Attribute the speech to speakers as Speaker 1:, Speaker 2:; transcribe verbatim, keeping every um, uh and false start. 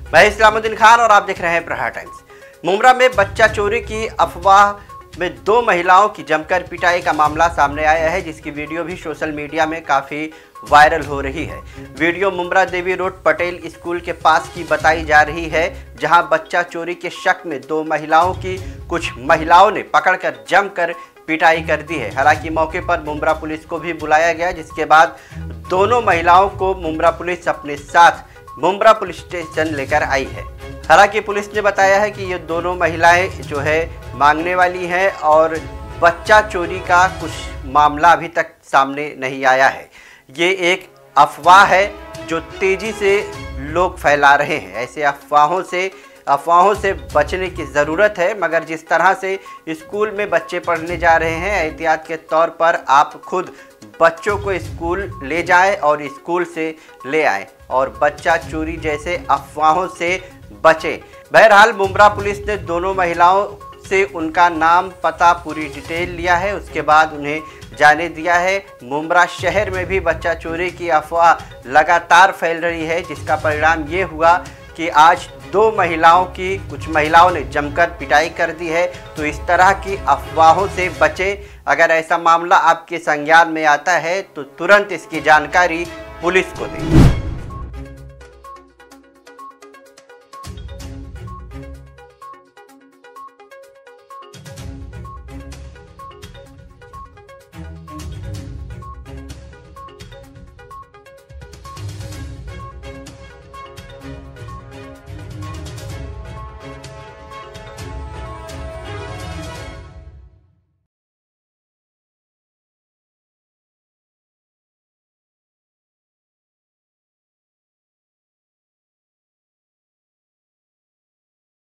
Speaker 1: मैं इस्लामुद्दीन खान और आप देख रहे हैं प्रहार टाइम्स। मुमरा में बच्चा चोरी की अफवाह में दो महिलाओं की जमकर पिटाई का मामला सामने आया है, जिसकी वीडियो भी सोशल मीडिया में काफ़ी वायरल हो रही है। वीडियो मुमरा देवी रोड पटेल स्कूल के पास की बताई जा रही है, जहां बच्चा चोरी के शक में दो महिलाओं की कुछ महिलाओं ने पकड़कर जमकर पिटाई कर दी है। हालांकि मौके पर मुमरा पुलिस को भी बुलाया गया, जिसके बाद दोनों महिलाओं को मुमरा पुलिस अपने साथ मुमरा पुलिस स्टेशन लेकर आई है। हालांकि पुलिस ने बताया है कि ये दोनों महिलाएं जो है मांगने वाली हैं और बच्चा चोरी का कुछ मामला अभी तक सामने नहीं आया है। ये एक अफवाह है जो तेज़ी से लोग फैला रहे हैं। ऐसे अफवाहों से अफवाहों से बचने की ज़रूरत है, मगर जिस तरह से स्कूल में बच्चे पढ़ने जा रहे हैं, एहतियात के तौर पर आप खुद बच्चों को स्कूल ले जाएं और स्कूल से ले आएं और बच्चा चोरी जैसे अफवाहों से बचें। बहरहाल मुमरा पुलिस ने दोनों महिलाओं से उनका नाम, पता, पूरी डिटेल लिया है। उसके बाद उन्हें जाने दिया है। मुमरा शहर में भी बच्चा चोरी की अफवाह लगातार फैल रही है, जिसका परिणाम ये हुआ कि आज दो महिलाओं की कुछ महिलाओं ने जमकर पिटाई कर दी है। तो इस तरह की अफवाहों से बचें। अगर ऐसा मामला आपके संज्ञान में आता है तो तुरंत इसकी जानकारी पुलिस को दें।